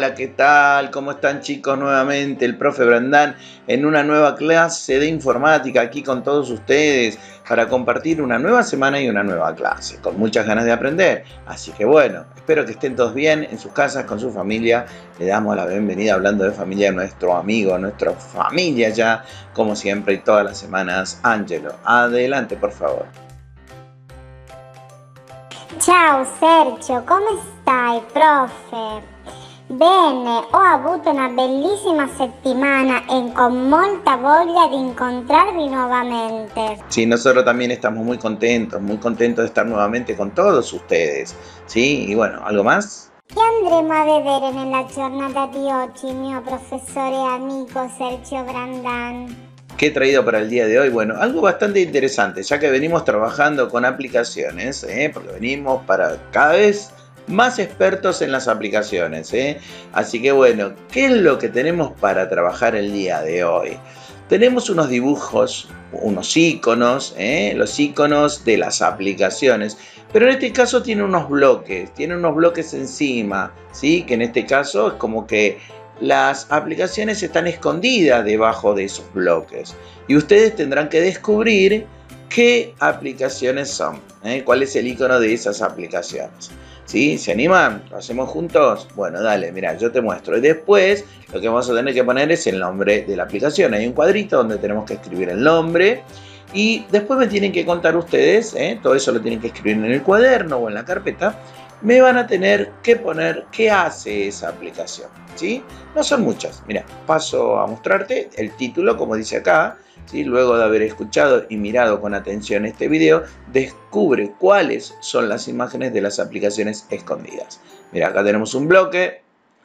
Hola, ¿qué tal? ¿Cómo están, chicos? Nuevamente el profe Brandán en una nueva clase de informática aquí con todos ustedes para compartir una nueva semana y una nueva clase con muchas ganas de aprender. Así que bueno, espero que estén todos bien en sus casas, con su familia. Le damos la bienvenida hablando de familia a nuestro amigo, nuestra familia ya, como siempre y todas las semanas, Angelo. Adelante, por favor. Ciao Sergio, come stai, profe? Bene, ho avuto una bellissima settimana e con molta voglia di incontrarvi nuovamente. Sí, nosotros también estamos muy contentos de estar nuevamente con todos ustedes. ¿Sí? Y bueno, ¿algo más? Che andremo a vedere nella giornata di oggi, mio professore e amico Sergio Brandán? ¿Qué he traído para el día de hoy? Bueno, algo bastante interesante, ya que venimos trabajando con aplicaciones, porque venimos para cada vez más expertos en las aplicaciones. Así que bueno, ¿qué es lo que tenemos para trabajar el día de hoy? Tenemos unos dibujos, unos iconos, los iconos de las aplicaciones, pero en este caso tiene unos bloques encima, ¿sí? Que en este caso es como que las aplicaciones están escondidas debajo de esos bloques y ustedes tendrán que descubrir qué aplicaciones son, cuál es el icono de esas aplicaciones. ¿Sí? ¿Se animan? ¿Lo hacemos juntos? Bueno, dale, mira, yo te muestro. Y después lo que vamos a tener que poner es el nombre de la aplicación. Hay un cuadrito donde tenemos que escribir el nombre y después me tienen que contar ustedes, todo eso lo tienen que escribir en el cuaderno o en la carpeta. Me van a tener que poner qué hace esa aplicación, ¿sí? No son muchas. Mira, paso a mostrarte el título, como dice acá, ¿sí? Luego de haber escuchado y mirado con atención este video, descubre cuáles son las imágenes de las aplicaciones escondidas. Mira, acá tenemos un bloque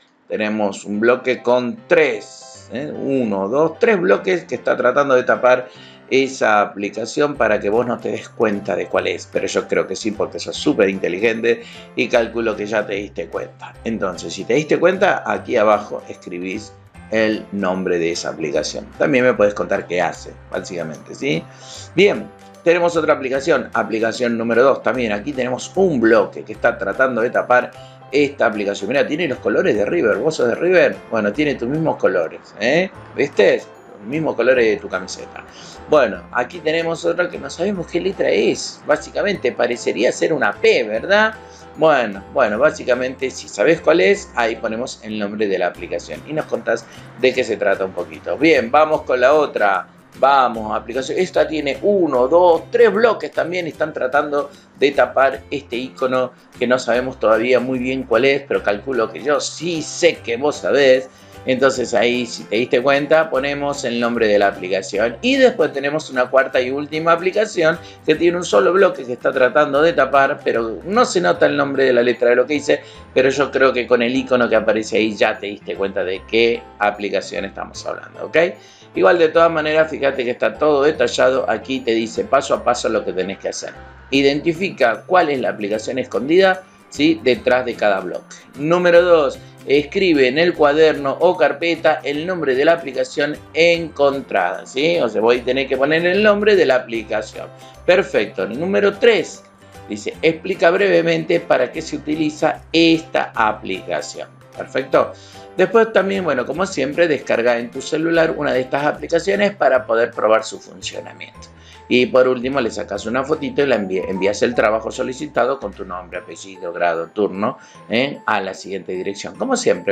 con tres, 1, 2, 3 bloques que está tratando de tapar esa aplicación para que vos no te des cuenta de cuál es, pero yo creo que sí, porque sos súper inteligente y calculo que ya te diste cuenta. Entonces, si te diste cuenta, aquí abajo escribís el nombre de esa aplicación. También me puedes contar qué hace, básicamente, ¿sí? Bien, tenemos otra aplicación número 2. También aquí tenemos un bloque que está tratando de tapar esta aplicación. Mira, tiene los colores de River. ¿Vos sos de River? Bueno, tiene tus mismos colores, ¿viste? Los mismos colores de tu camiseta. Bueno, aquí tenemos otra que no sabemos qué letra es. Básicamente parecería ser una P, ¿verdad? Bueno, básicamente si sabes cuál es, ahí ponemos el nombre de la aplicación y nos contás de qué se trata un poquito. Bien, vamos con la otra. Vamos, aplicación. Esta tiene 1, 2, 3 bloques también. Están tratando de tapar este icono que no sabemos todavía muy bien cuál es, pero calculo que yo sí sé que vos sabés. Entonces ahí, si te diste cuenta, ponemos el nombre de la aplicación. Y después tenemos una cuarta y última aplicación que tiene un solo bloque que está tratando de tapar, pero no se nota el nombre de la letra de lo que dice, pero yo creo que con el icono que aparece ahí ya te diste cuenta de qué aplicación estamos hablando, ¿ok? Igual de todas maneras, fíjate que está todo detallado. Aquí te dice paso a paso lo que tenés que hacer. Identifica cuál es la aplicación escondida, ¿sí? Detrás de cada bloque. Número 2. Escribe en el cuaderno o carpeta el nombre de la aplicación encontrada, ¿sí? O sea, voy a tener que poner el nombre de la aplicación. Perfecto. Número 3. Dice, explica brevemente para qué se utiliza esta aplicación. Perfecto. Después también, bueno, como siempre, descarga en tu celular una de estas aplicaciones para poder probar su funcionamiento. Y por último le sacas una fotito y la envías el trabajo solicitado con tu nombre, apellido, grado, turno, a la siguiente dirección. Como siempre,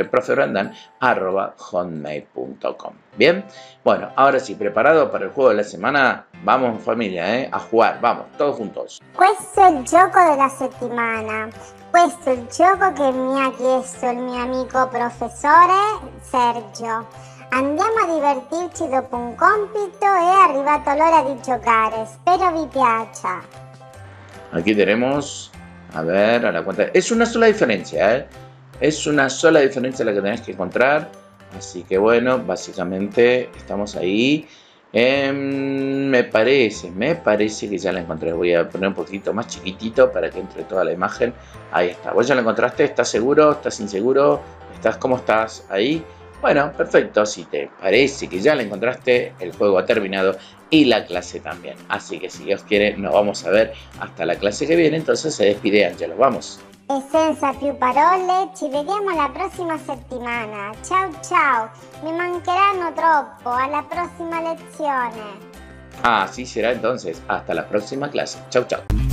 profebrandán@hotmail.com. Bien, bueno, ahora sí, preparado para el juego de la semana. Vamos familia, a jugar, vamos, todos juntos. Questo è il gioco della settimana. Questo è il gioco che mi ha chiesto il mio amico professore Sergio. Andiamo a divertirci dopo un compito, è arrivato l'ora di giocare, spero vi piaccia. Aquí tenemos, a ver, a la cuenta, es una sola diferencia, es una sola diferencia la que tenés que encontrar, así que bueno, básicamente estamos ahí. Me parece que ya la encontré. Voy a poner un poquito más chiquitito para que entre toda la imagen. Ahí está. ¿Vos ya la encontraste? ¿Estás seguro? ¿Estás inseguro? ¿Cómo estás ahí? Bueno, perfecto. Si te parece que ya la encontraste, el juego ha terminado y la clase también. Así que si Dios quiere, nos vamos a ver hasta la clase que viene. Entonces se despide Angelo. Vamos. E senza più parole, ci vediamo la prossima settimana. Ciao ciao, mi mancheranno troppo, alla prossima lezione. Así será entonces, hasta la próxima clase. Chau, chau.